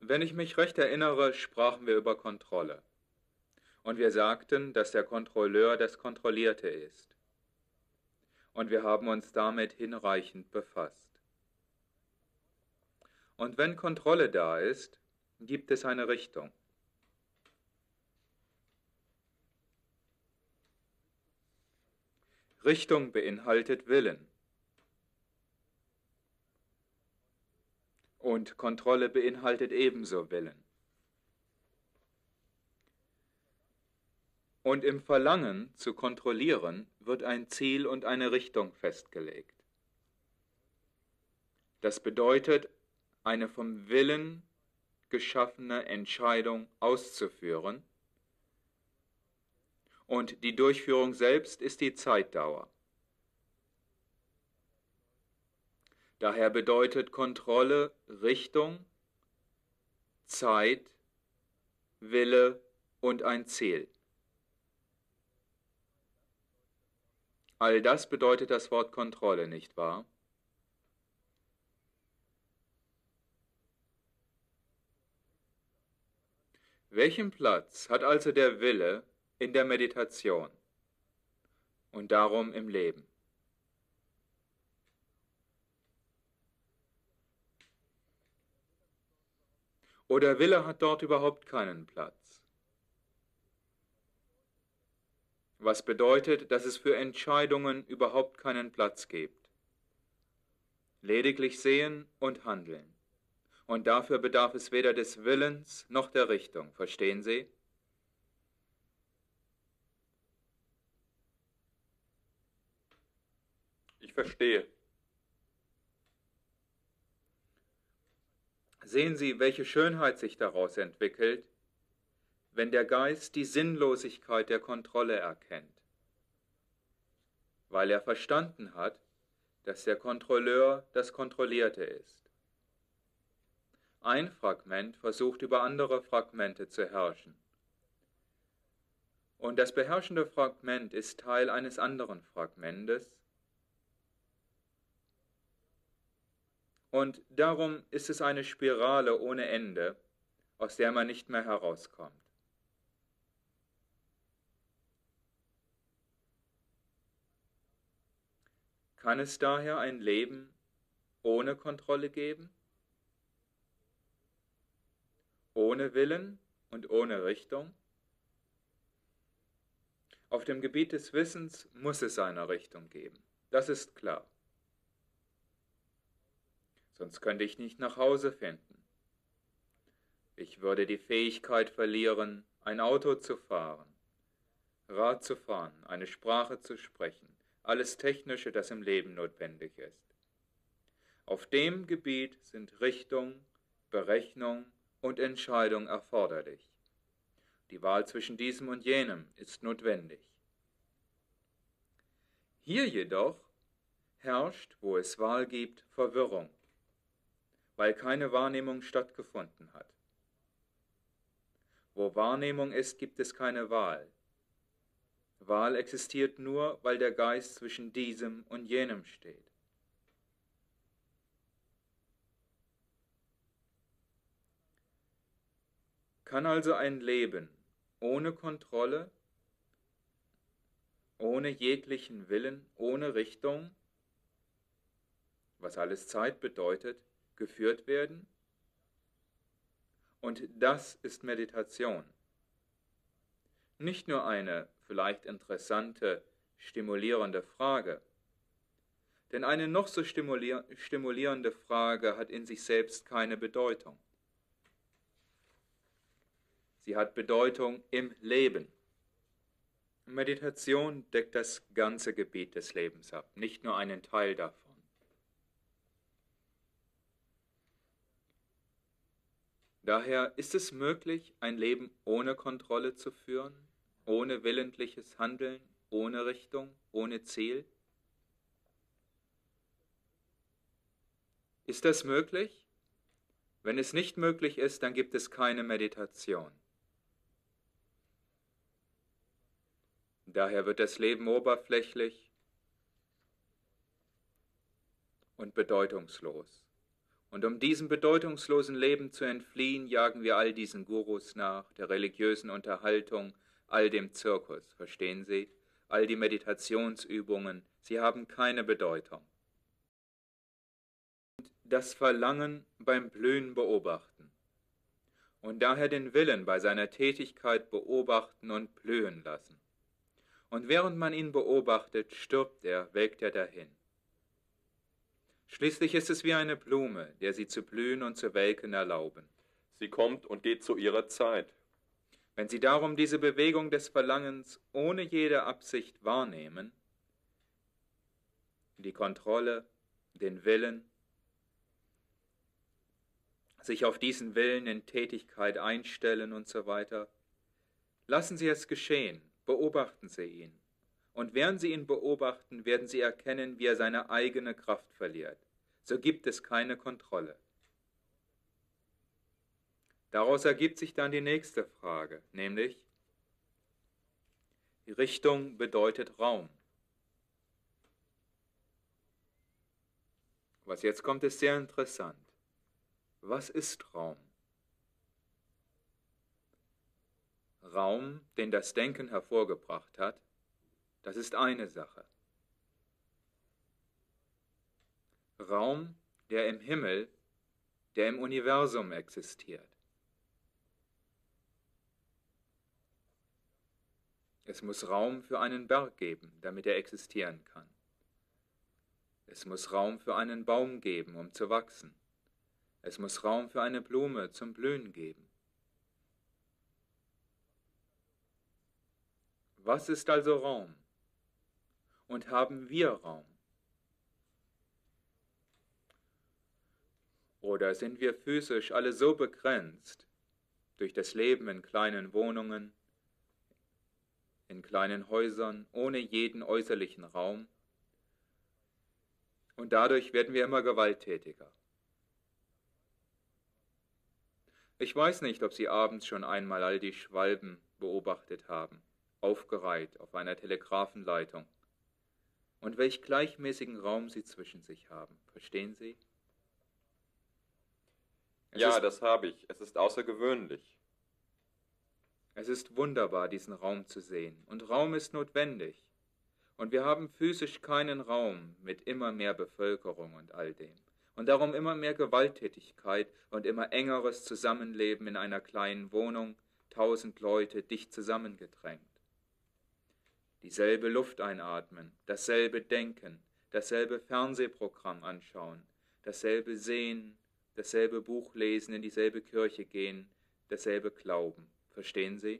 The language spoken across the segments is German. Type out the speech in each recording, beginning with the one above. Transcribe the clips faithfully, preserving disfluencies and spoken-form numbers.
Wenn ich mich recht erinnere, sprachen wir über Kontrolle. Und wir sagten, dass der Kontrolleur das Kontrollierte ist. Und wir haben uns damit hinreichend befasst. Und wenn Kontrolle da ist, gibt es eine Richtung. Richtung beinhaltet Willen. Und Kontrolle beinhaltet ebenso Willen. Und im Verlangen zu kontrollieren wird ein Ziel und eine Richtung festgelegt. Das bedeutet, eine vom Willen geschaffene Entscheidung auszuführen, und die Durchführung selbst ist die Zeitdauer. Daher bedeutet Kontrolle Richtung, Zeit, Wille und ein Ziel. All das bedeutet das Wort Kontrolle, nicht wahr? Welchen Platz hat also der Wille in der Meditation und darum im Leben? Oder Wille hat dort überhaupt keinen Platz? Was bedeutet, dass es für Entscheidungen überhaupt keinen Platz gibt. Lediglich sehen und handeln. Und dafür bedarf es weder des Willens noch der Richtung. Verstehen Sie? Ich verstehe. Sehen Sie, welche Schönheit sich daraus entwickelt, wenn der Geist die Sinnlosigkeit der Kontrolle erkennt, weil er verstanden hat, dass der Kontrolleur das Kontrollierte ist. Ein Fragment versucht über andere Fragmente zu herrschen. Und das beherrschende Fragment ist Teil eines anderen Fragmentes. Und darum ist es eine Spirale ohne Ende, aus der man nicht mehr herauskommt. Kann es daher ein Leben ohne Kontrolle geben? Ohne Willen und ohne Richtung? Auf dem Gebiet des Wissens muss es eine Richtung geben, das ist klar. Sonst könnte ich nicht nach Hause finden. Ich würde die Fähigkeit verlieren, ein Auto zu fahren, Rad zu fahren, eine Sprache zu sprechen, alles Technische, das im Leben notwendig ist. Auf dem Gebiet sind Richtung, Berechnung und Entscheidung erforderlich. Die Wahl zwischen diesem und jenem ist notwendig. Hier jedoch herrscht, wo es Wahl gibt, Verwirrung, weil keine Wahrnehmung stattgefunden hat. Wo Wahrnehmung ist, gibt es keine Wahl. Wahl existiert nur, weil der Geist zwischen diesem und jenem steht. Kann also ein Leben ohne Kontrolle, ohne jeglichen Willen, ohne Richtung, was alles Zeit bedeutet, geführt werden? Und das ist Meditation. Nicht nur eine vielleicht interessante, stimulierende Frage, denn eine noch so stimulier- stimulierende Frage hat in sich selbst keine Bedeutung. Sie hat Bedeutung im Leben. Meditation deckt das ganze Gebiet des Lebens ab, nicht nur einen Teil davon. Daher ist es möglich, ein Leben ohne Kontrolle zu führen, ohne willentliches Handeln, ohne Richtung, ohne Ziel? Ist das möglich? Wenn es nicht möglich ist, dann gibt es keine Meditation. Daher wird das Leben oberflächlich und bedeutungslos. Und um diesem bedeutungslosen Leben zu entfliehen, jagen wir all diesen Gurus nach, der religiösen Unterhaltung, all dem Zirkus, verstehen Sie? All die Meditationsübungen, sie haben keine Bedeutung. Das Verlangen beim Blühen beobachten und daher den Willen bei seiner Tätigkeit beobachten und blühen lassen. Und während man ihn beobachtet, stirbt er, welkt er dahin. Schließlich ist es wie eine Blume, der sie zu blühen und zu welken erlauben. Sie kommt und geht zu ihrer Zeit. Wenn Sie darum diese Bewegung des Verlangens ohne jede Absicht wahrnehmen, die Kontrolle, den Willen, sich auf diesen Willen in Tätigkeit einstellen und so weiter, lassen Sie es geschehen, beobachten Sie ihn. Und während Sie ihn beobachten, werden Sie erkennen, wie er seine eigene Kraft verliert. So gibt es keine Kontrolle. Daraus ergibt sich dann die nächste Frage, nämlich, die Richtung bedeutet Raum. Was jetzt kommt, ist sehr interessant. Was ist Raum? Raum, den das Denken hervorgebracht hat, das ist eine Sache. Raum, der im Himmel, der im Universum existiert. Es muss Raum für einen Berg geben, damit er existieren kann. Es muss Raum für einen Baum geben, um zu wachsen. Es muss Raum für eine Blume zum Blühen geben. Was ist also Raum? Und haben wir Raum? Oder sind wir physisch alle so begrenzt durch das Leben in kleinen Wohnungen, in kleinen Häusern, ohne jeden äußerlichen Raum? Und dadurch werden wir immer gewalttätiger. Ich weiß nicht, ob Sie abends schon einmal all die Schwalben beobachtet haben, aufgereiht auf einer Telegrafenleitung, und welch gleichmäßigen Raum sie zwischen sich haben. Verstehen Sie? Es Ja, ist, das habe ich. Es ist außergewöhnlich. Es ist wunderbar, diesen Raum zu sehen. Und Raum ist notwendig. Und wir haben physisch keinen Raum mit immer mehr Bevölkerung und all dem. Und darum immer mehr Gewalttätigkeit und immer engeres Zusammenleben in einer kleinen Wohnung, tausend Leute dicht zusammengedrängt. Dieselbe Luft einatmen, dasselbe Denken, dasselbe Fernsehprogramm anschauen, dasselbe Sehen, dasselbe Buch lesen, in dieselbe Kirche gehen, dasselbe Glauben. Verstehen Sie?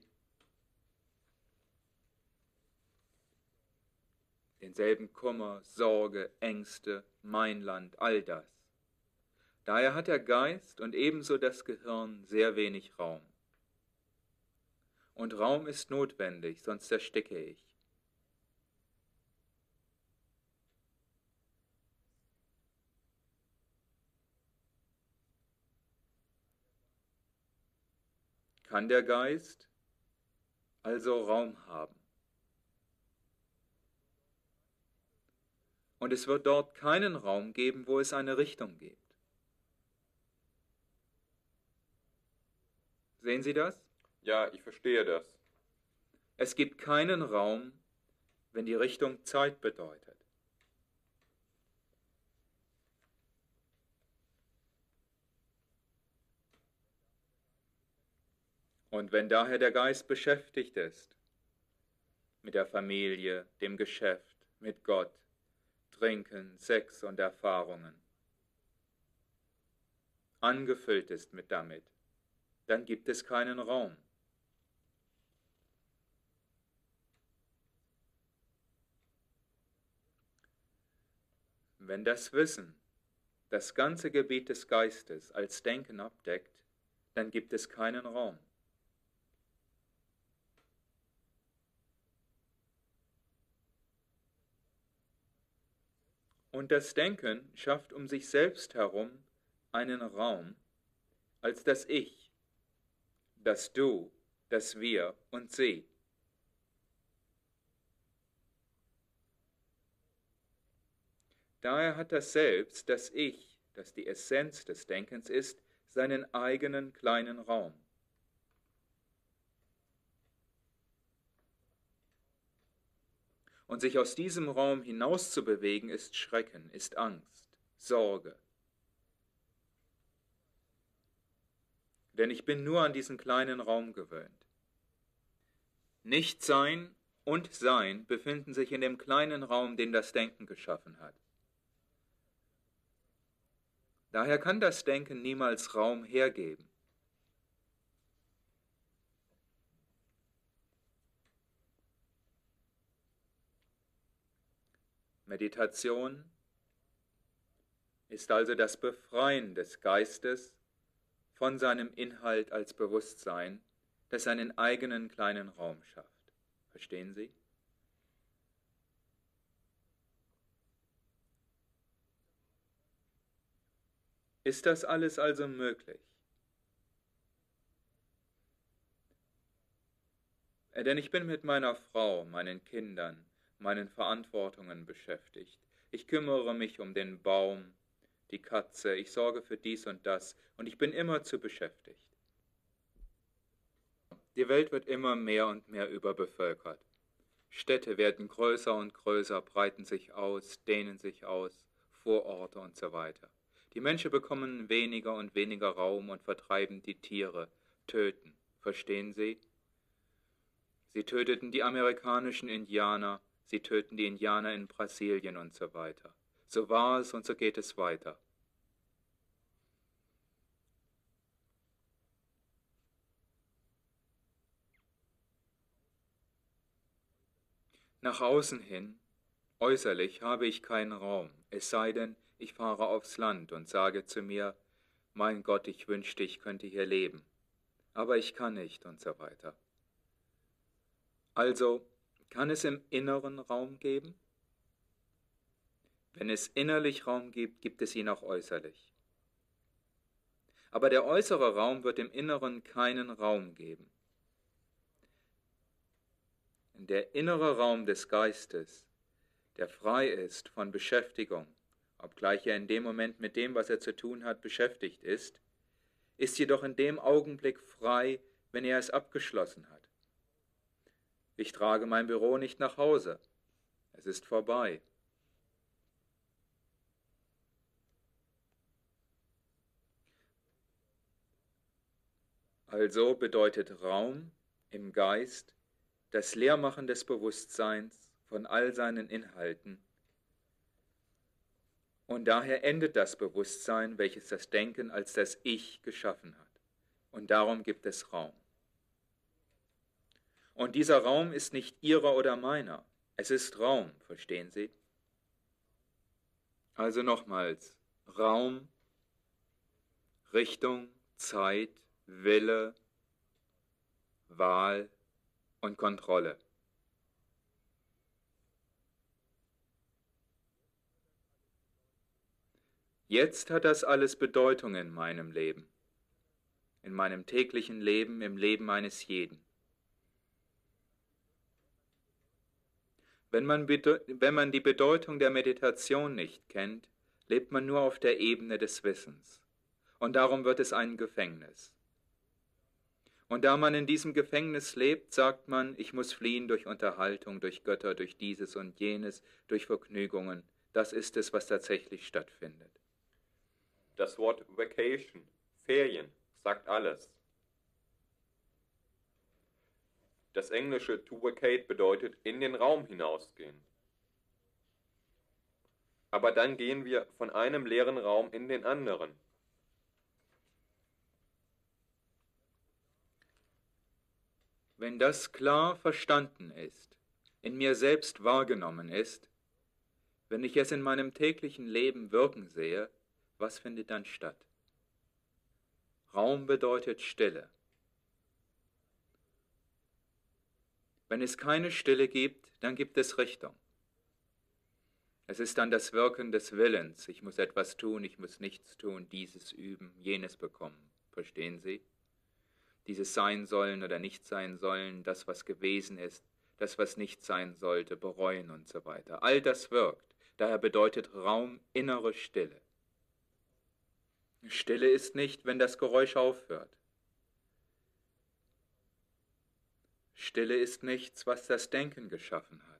Denselben Kummer, Sorge, Ängste, mein Land, all das. Daher hat der Geist und ebenso das Gehirn sehr wenig Raum. Und Raum ist notwendig, sonst ersticke ich. Kann der Geist also Raum haben? Und es wird dort keinen Raum geben, wo es eine Richtung gibt. Sehen Sie das? Ja, ich verstehe das. Es gibt keinen Raum, wenn die Richtung Zeit bedeutet. Und wenn daher der Geist beschäftigt ist, mit der Familie, dem Geschäft, mit Gott, Trinken, Sex und Erfahrungen, angefüllt ist mit damit, dann gibt es keinen Raum. Wenn das Wissen das ganze Gebiet des Geistes als Denken abdeckt, dann gibt es keinen Raum. Und das Denken schafft um sich selbst herum einen Raum als das Ich, das Du, das Wir und Sie. Daher hat das Selbst, das Ich, dass die Essenz des Denkens ist, seinen eigenen kleinen Raum. Und sich aus diesem Raum hinauszubewegen, ist Schrecken, ist Angst, Sorge. Denn ich bin nur an diesen kleinen Raum gewöhnt. Nichtsein und Sein befinden sich in dem kleinen Raum, den das Denken geschaffen hat. Daher kann das Denken niemals Raum hergeben. Meditation ist also das Befreien des Geistes von seinem Inhalt als Bewusstsein, das seinen eigenen kleinen Raum schafft. Verstehen Sie? Ist das alles also möglich? Denn ich bin mit meiner Frau, meinen Kindern, meinen Verantwortungen beschäftigt. Ich kümmere mich um den Baum, die Katze, ich sorge für dies und das und ich bin immer zu beschäftigt. Die Welt wird immer mehr und mehr überbevölkert. Städte werden größer und größer, breiten sich aus, dehnen sich aus, Vororte und so weiter. Die Menschen bekommen weniger und weniger Raum und vertreiben die Tiere, töten. Verstehen Sie? Sie töteten die amerikanischen Indianer, sie töten die Indianer in Brasilien und so weiter. So war es und so geht es weiter. Nach außen hin, äußerlich, habe ich keinen Raum, es sei denn, ich fahre aufs Land und sage zu mir, mein Gott, ich wünschte, ich könnte hier leben, aber ich kann nicht und so weiter. Also, kann es im Inneren Raum geben? Wenn es innerlich Raum gibt, gibt es ihn auch äußerlich. Aber der äußere Raum wird im Inneren keinen Raum geben. Der innere Raum des Geistes, der frei ist von Beschäftigung, obgleich er in dem Moment mit dem, was er zu tun hat, beschäftigt ist, ist jedoch in dem Augenblick frei, wenn er es abgeschlossen hat. Ich trage mein Büro nicht nach Hause. Es ist vorbei. Also bedeutet Raum im Geist das Leermachen des Bewusstseins von all seinen Inhalten. Und daher endet das Bewusstsein, welches das Denken als das Ich geschaffen hat. Und darum gibt es Raum. Und dieser Raum ist nicht Ihrer oder meiner. Es ist Raum, verstehen Sie? Also nochmals, Raum, Richtung, Zeit, Wille, Wahl und Kontrolle. Jetzt hat das alles Bedeutung in meinem Leben, in meinem täglichen Leben, im Leben eines jeden. Wenn man, wenn man die Bedeutung der Meditation nicht kennt, lebt man nur auf der Ebene des Wissens. Und darum wird es ein Gefängnis. Und da man in diesem Gefängnis lebt, sagt man, ich muss fliehen durch Unterhaltung, durch Götter, durch dieses und jenes, durch Vergnügungen. Das ist es, was tatsächlich stattfindet. Das Wort Vacation, Ferien, sagt alles. Das englische to vacate bedeutet in den Raum hinausgehen. Aber dann gehen wir von einem leeren Raum in den anderen. Wenn das klar verstanden ist, in mir selbst wahrgenommen ist, wenn ich es in meinem täglichen Leben wirken sehe, was findet dann statt? Raum bedeutet Stille. Wenn es keine Stille gibt, dann gibt es Richtung. Es ist dann das Wirken des Willens. Ich muss etwas tun, ich muss nichts tun, dieses üben, jenes bekommen. Verstehen Sie? Dieses sein sollen oder nicht sein sollen, das, was gewesen ist, das, was nicht sein sollte, bereuen und so weiter. All das wirkt. Daher bedeutet Raum innere Stille. Stille ist nicht, wenn das Geräusch aufhört. Stille ist nichts, was das Denken geschaffen hat.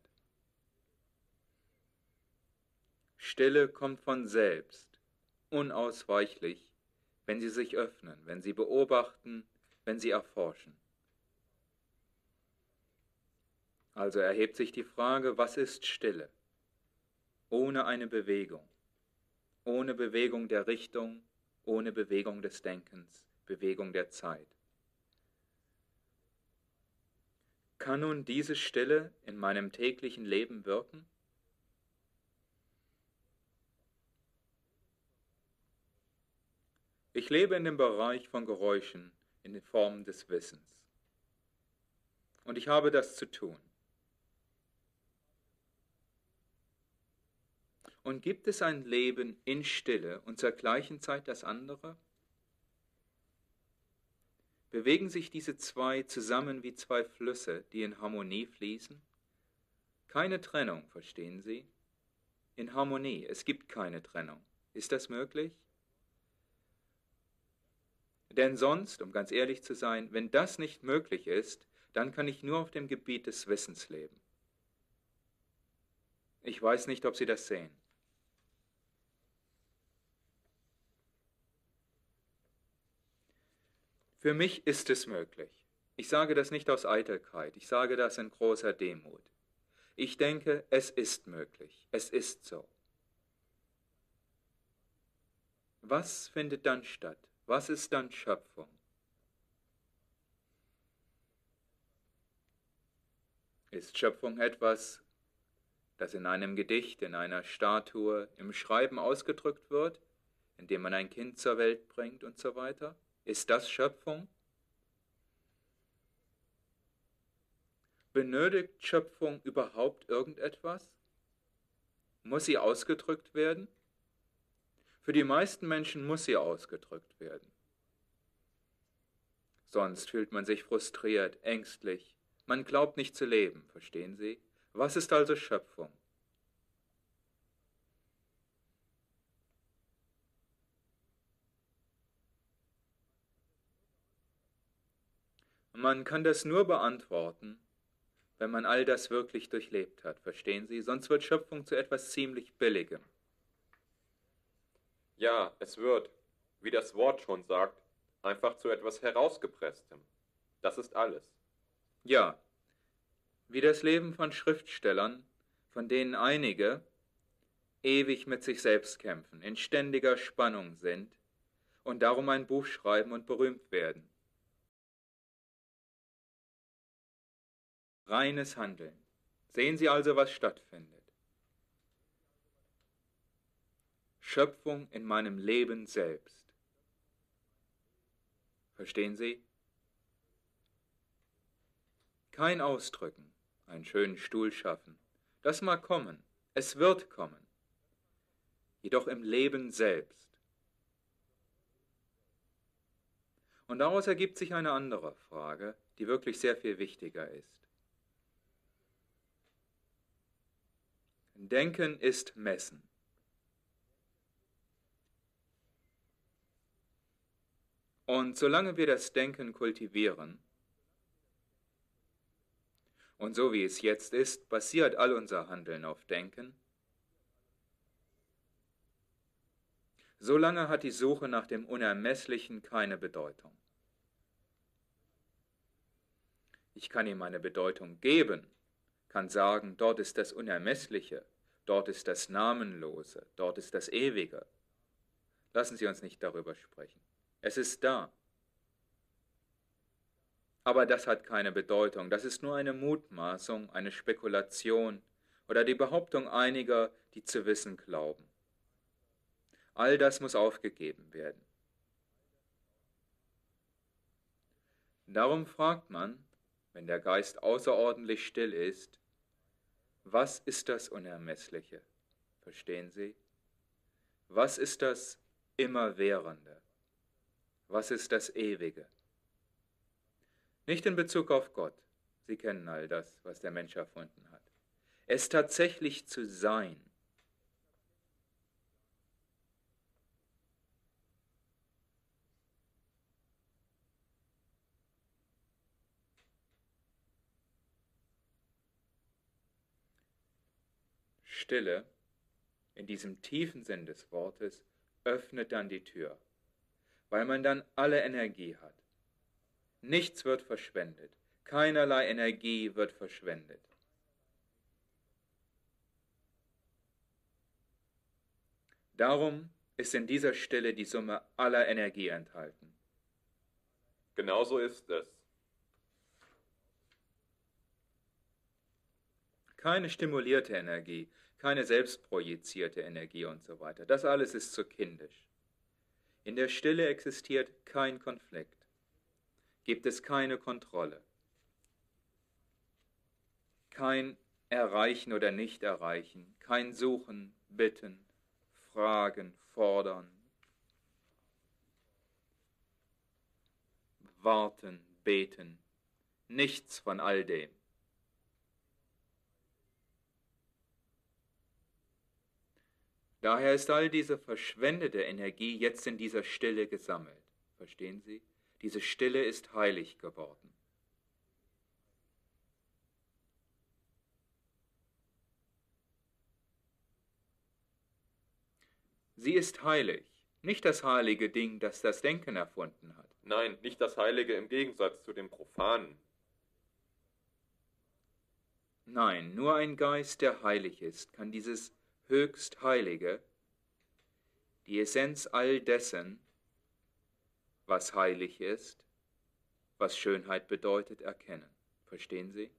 Stille kommt von selbst, unausweichlich, wenn Sie sich öffnen, wenn Sie beobachten, wenn Sie erforschen. Also erhebt sich die Frage, was ist Stille? Ohne eine Bewegung, ohne Bewegung der Richtung, ohne Bewegung des Denkens, Bewegung der Zeit. Kann nun diese Stille in meinem täglichen Leben wirken? Ich lebe in dem Bereich von Geräuschen in den Formen des Wissens. Und ich habe das zu tun. Und gibt es ein Leben in Stille und zur gleichen Zeit das andere? Bewegen sich diese zwei zusammen wie zwei Flüsse, die in Harmonie fließen? Keine Trennung, verstehen Sie? In Harmonie, es gibt keine Trennung. Ist das möglich? Denn sonst, um ganz ehrlich zu sein, wenn das nicht möglich ist, dann kann ich nur auf dem Gebiet des Wissens leben. Ich weiß nicht, ob Sie das sehen. Für mich ist es möglich. Ich sage das nicht aus Eitelkeit, ich sage das in großer Demut. Ich denke, es ist möglich, es ist so. Was findet dann statt? Was ist dann Schöpfung? Ist Schöpfung etwas, das in einem Gedicht, in einer Statue, im Schreiben ausgedrückt wird, indem man ein Kind zur Welt bringt und so weiter? Ist das Schöpfung? Benötigt Schöpfung überhaupt irgendetwas? Muss sie ausgedrückt werden? Für die meisten Menschen muss sie ausgedrückt werden. Sonst fühlt man sich frustriert, ängstlich. Man glaubt nicht zu leben, verstehen Sie? Was ist also Schöpfung? Man kann das nur beantworten, wenn man all das wirklich durchlebt hat, verstehen Sie? Sonst wird Schöpfung zu etwas ziemlich Billigem. Ja, es wird, wie das Wort schon sagt, einfach zu etwas Herausgepresstem. Das ist alles. Ja, wie das Leben von Schriftstellern, von denen einige ewig mit sich selbst kämpfen, in ständiger Spannung sind und darum ein Buch schreiben und berühmt werden. Reines Handeln. Sehen Sie also, was stattfindet. Schöpfung in meinem Leben selbst. Verstehen Sie? Kein Ausdrücken, einen schönen Stuhl schaffen. Das mag kommen, es wird kommen. Jedoch im Leben selbst. Und daraus ergibt sich eine andere Frage, die wirklich sehr viel wichtiger ist. Denken ist Messen. Und solange wir das Denken kultivieren, und so wie es jetzt ist, basiert all unser Handeln auf Denken, solange hat die Suche nach dem Unermesslichen keine Bedeutung. Ich kann ihm eine Bedeutung geben, kann sagen, dort ist das Unermessliche, dort ist das Namenlose, dort ist das Ewige. Lassen Sie uns nicht darüber sprechen. Es ist da. Aber das hat keine Bedeutung. Das ist nur eine Mutmaßung, eine Spekulation oder die Behauptung einiger, die zu wissen glauben. All das muss aufgegeben werden. Darum fragt man, wenn der Geist außerordentlich still ist, was ist das Unermessliche? Verstehen Sie? Was ist das Immerwährende? Was ist das Ewige? Nicht in Bezug auf Gott. Sie kennen all das, was der Mensch erfunden hat. Es tatsächlich zu sein. Stille, in diesem tiefen Sinn des Wortes, öffnet dann die Tür, weil man dann alle Energie hat. Nichts wird verschwendet, keinerlei Energie wird verschwendet. Darum ist in dieser Stille die Summe aller Energie enthalten. Genauso ist es. Keine stimulierte Energie, keine selbstprojizierte Energie und so weiter. Das alles ist zu kindisch. In der Stille existiert kein Konflikt. Gibt es keine Kontrolle. Kein Erreichen oder Nicht-Erreichen, kein Suchen, Bitten, Fragen, Fordern, Warten, Beten. Nichts von all dem. Daher ist all diese verschwendete Energie jetzt in dieser Stille gesammelt. Verstehen Sie? Diese Stille ist heilig geworden. Sie ist heilig, nicht das heilige Ding, das das Denken erfunden hat. Nein, nicht das Heilige im Gegensatz zu dem Profanen. Nein, nur ein Geist, der heilig ist, kann dieses höchst Heilige, die Essenz all dessen, was heilig ist, was Schönheit bedeutet, erkennen. Verstehen Sie?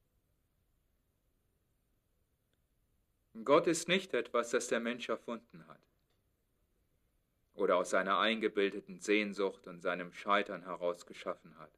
Gott ist nicht etwas, das der Mensch erfunden hat oder aus seiner eingebildeten Sehnsucht und seinem Scheitern heraus geschaffen hat.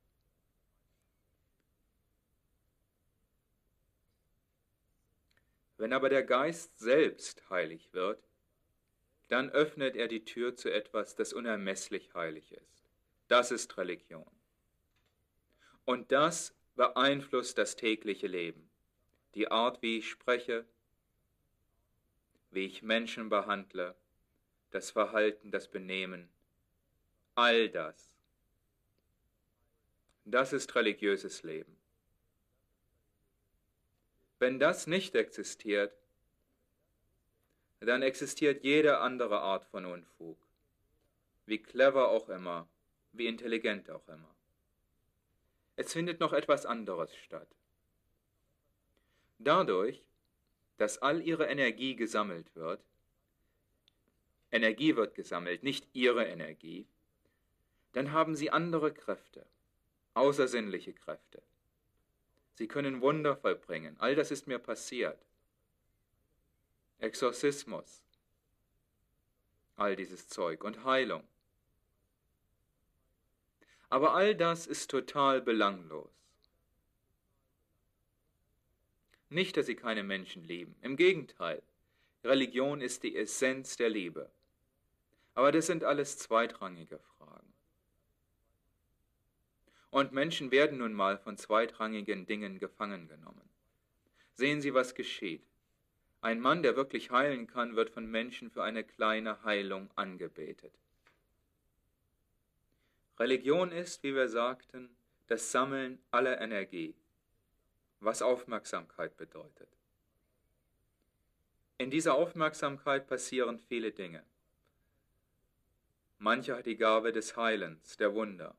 Wenn aber der Geist selbst heilig wird, dann öffnet er die Tür zu etwas, das unermesslich heilig ist. Das ist Religion. Und das beeinflusst das tägliche Leben, die Art, wie ich spreche, wie ich Menschen behandle, das Verhalten, das Benehmen, all das. Das ist religiöses Leben. Wenn das nicht existiert, dann existiert jede andere Art von Unfug, wie clever auch immer, wie intelligent auch immer. Es findet noch etwas anderes statt. Dadurch, dass all ihre Energie gesammelt wird, Energie wird gesammelt, nicht ihre Energie, dann haben sie andere Kräfte, außersinnliche Kräfte. Sie können Wunder vollbringen. All das ist mir passiert. Exorzismus, all dieses Zeug und Heilung. Aber all das ist total belanglos. Nicht, dass sie keine Menschen lieben. Im Gegenteil, Religion ist die Essenz der Liebe. Aber das sind alles zweitrangige Fragen. Und Menschen werden nun mal von zweitrangigen Dingen gefangen genommen. Sehen Sie, was geschieht. Ein Mann, der wirklich heilen kann, wird von Menschen für eine kleine Heilung angebetet. Religion ist, wie wir sagten, das Sammeln aller Energie, was Aufmerksamkeit bedeutet. In dieser Aufmerksamkeit passieren viele Dinge. Mancher hat die Gabe des Heilens, der Wunder.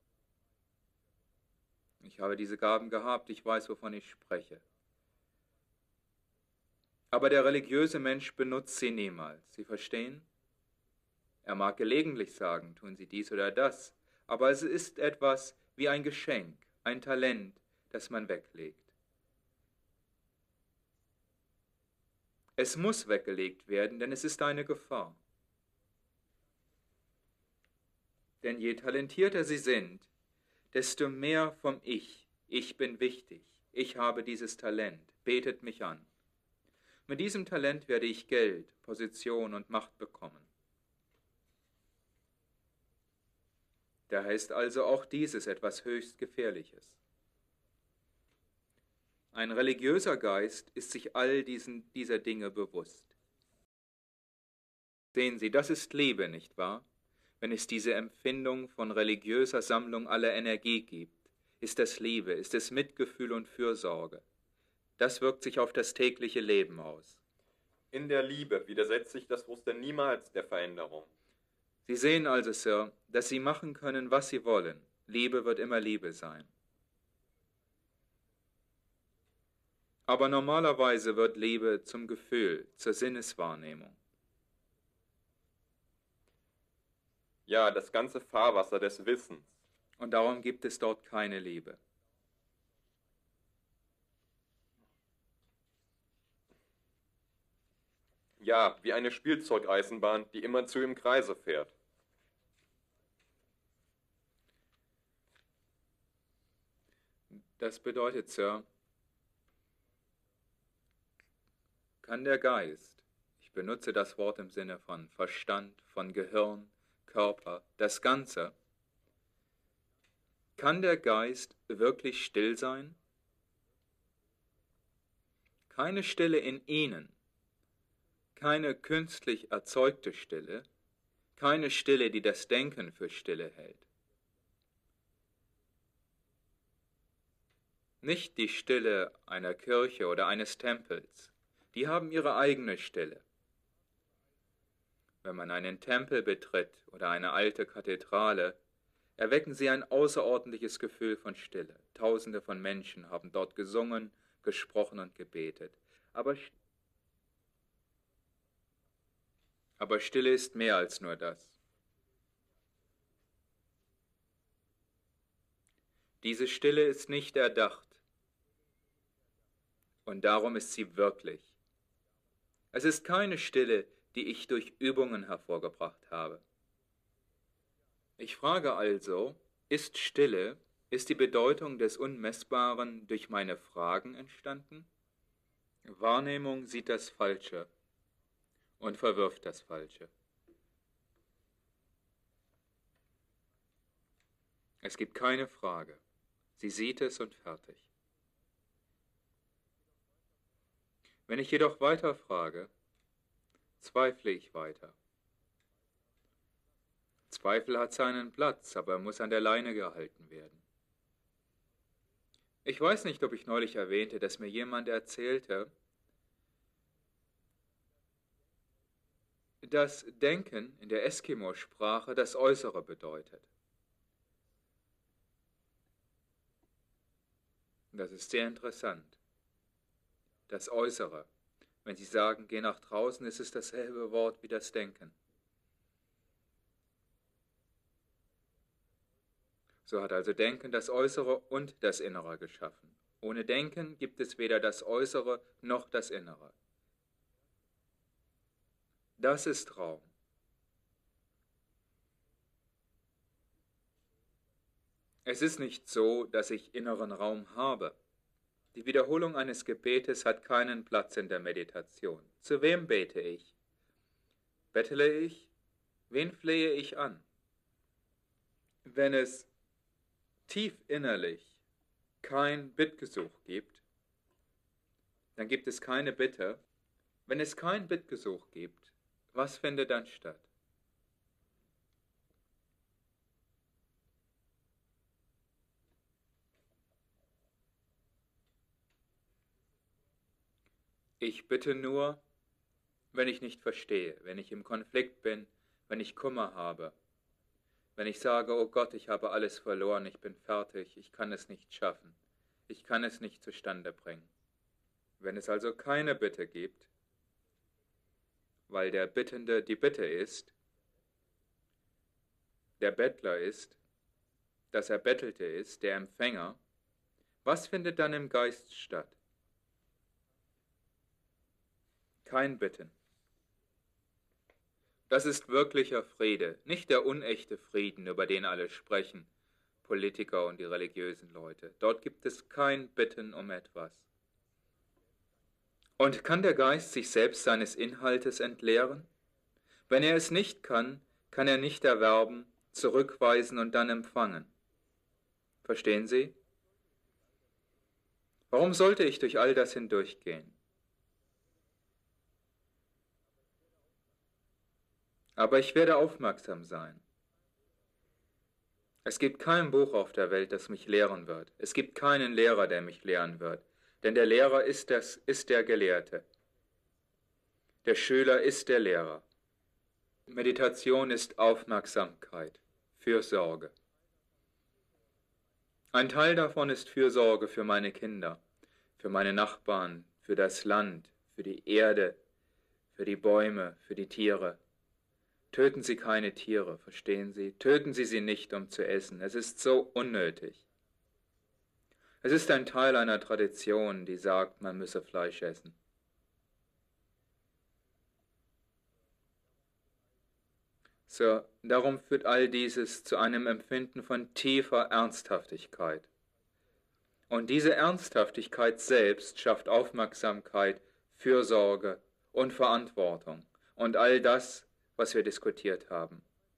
Ich habe diese Gaben gehabt, ich weiß, wovon ich spreche. Aber der religiöse Mensch benutzt sie niemals. Sie verstehen? Er mag gelegentlich sagen, tun Sie dies oder das, aber es ist etwas wie ein Geschenk, ein Talent, das man weglegt. Es muss weggelegt werden, denn es ist eine Gefahr. Denn je talentierter Sie sind, desto mehr vom Ich. Ich bin wichtig. Ich habe dieses Talent. Betet mich an. Mit diesem Talent werde ich Geld, Position und Macht bekommen. Daher ist also auch dieses etwas höchst Gefährliches. Ein religiöser Geist ist sich all diesen, dieser Dinge bewusst. Sehen Sie, das ist Liebe, nicht wahr? Wenn es diese Empfindung von religiöser Sammlung aller Energie gibt, ist das Liebe, ist es Mitgefühl und Fürsorge. Das wirkt sich auf das tägliche Leben aus. In der Liebe widersetzt sich das Muster niemals der Veränderung. Sie sehen also, Sir, dass Sie machen können, was Sie wollen. Liebe wird immer Liebe sein. Aber normalerweise wird Liebe zum Gefühl, zur Sinneswahrnehmung. Ja, das ganze Fahrwasser des Wissens. Und darum gibt es dort keine Liebe. Ja, wie eine Spielzeugeisenbahn, die immerzu im Kreise fährt. Das bedeutet, Sir, kann der Geist, ich benutze das Wort im Sinne von Verstand, von Gehirn, Körper, das Ganze, kann der Geist wirklich still sein? Keine Stille in Ihnen, keine künstlich erzeugte Stille, keine Stille, die das Denken für Stille hält. Nicht die Stille einer Kirche oder eines Tempels, die haben ihre eigene Stille. Wenn man einen Tempel betritt oder eine alte Kathedrale, erwecken sie ein außerordentliches Gefühl von Stille. Tausende von Menschen haben dort gesungen, gesprochen und gebetet. Aber, aber Stille ist mehr als nur das. Diese Stille ist nicht erdacht. Und darum ist sie wirklich. Es ist keine Stille, die ich durch Übungen hervorgebracht habe. Ich frage also, ist Stille, ist die Bedeutung des Unmessbaren durch meine Fragen entstanden? Wahrnehmung sieht das Falsche und verwirft das Falsche. Es gibt keine Frage. Sie sieht es und fertig. Wenn ich jedoch weiter frage, zweifle ich weiter. Zweifel hat seinen Platz, aber er muss an der Leine gehalten werden. Ich weiß nicht, ob ich neulich erwähnte, dass mir jemand erzählte, dass Denken in der Eskimo-Sprache das Äußere bedeutet. Das ist sehr interessant. Das Äußere. Wenn Sie sagen, geh nach draußen, ist es dasselbe Wort wie das Denken. So hat also Denken das Äußere und das Innere geschaffen. Ohne Denken gibt es weder das Äußere noch das Innere. Das ist Raum. Es ist nicht so, dass ich inneren Raum habe. Die Wiederholung eines Gebetes hat keinen Platz in der Meditation. Zu wem bete ich? Bettele ich? Wen flehe ich an? Wenn es tief innerlich kein Bittgesuch gibt, dann gibt es keine Bitte. Wenn es kein Bittgesuch gibt, was findet dann statt? Ich bitte nur, wenn ich nicht verstehe, wenn ich im Konflikt bin, wenn ich Kummer habe, wenn ich sage, oh Gott, ich habe alles verloren, ich bin fertig, ich kann es nicht schaffen, ich kann es nicht zustande bringen. Wenn es also keine Bitte gibt, weil der Bittende die Bitte ist, der Bettler ist, das Erbettelte ist, der Empfänger, was findet dann im Geist statt? Kein Bitten. Das ist wirklicher Friede, nicht der unechte Frieden, über den alle sprechen, Politiker und die religiösen Leute. Dort gibt es kein Bitten um etwas. Und kann der Geist sich selbst seines Inhaltes entleeren? Wenn er es nicht kann, kann er nicht erwerben, zurückweisen und dann empfangen. Verstehen Sie? Warum sollte ich durch all das hindurchgehen? Aber ich werde aufmerksam sein. Es gibt kein Buch auf der Welt, das mich lehren wird. Es gibt keinen Lehrer, der mich lehren wird. Denn der Lehrer ist, das, ist der Gelehrte. Der Schüler ist der Lehrer. Meditation ist Aufmerksamkeit, Fürsorge. Ein Teil davon ist Fürsorge für meine Kinder, für meine Nachbarn, für das Land, für die Erde, für die Bäume, für die Tiere. Töten Sie keine Tiere, verstehen Sie? Töten Sie sie nicht, um zu essen. Es ist so unnötig. Es ist ein Teil einer Tradition, die sagt, man müsse Fleisch essen. So, darum führt all dieses zu einem Empfinden von tiefer Ernsthaftigkeit. Und diese Ernsthaftigkeit selbst schafft Aufmerksamkeit, Fürsorge und Verantwortung und all das, was wir diskutiert haben.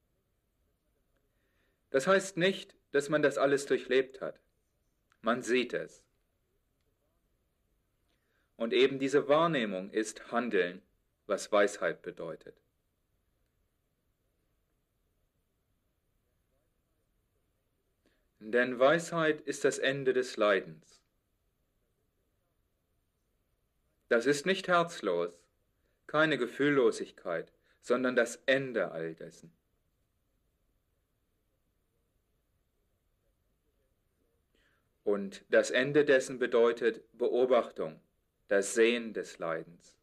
Das heißt nicht, dass man das alles durchlebt hat. Man sieht es. Und eben diese Wahrnehmung ist Handeln, was Weisheit bedeutet. Denn Weisheit ist das Ende des Leidens. Das ist nicht herzlos, keine Gefühllosigkeit, sondern das Ende all dessen. Und das Ende dessen bedeutet Beobachtung, das Sehen des Leidens.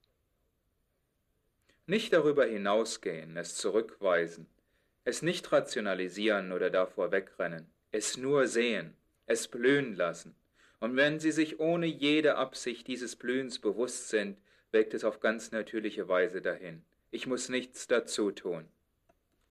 Nicht darüber hinausgehen, es zurückweisen, es nicht rationalisieren oder davor wegrennen, es nur sehen, es blühen lassen. Und wenn Sie sich ohne jede Absicht dieses Blühens bewusst sind, wirkt es auf ganz natürliche Weise dahin. Ich muss nichts dazu tun.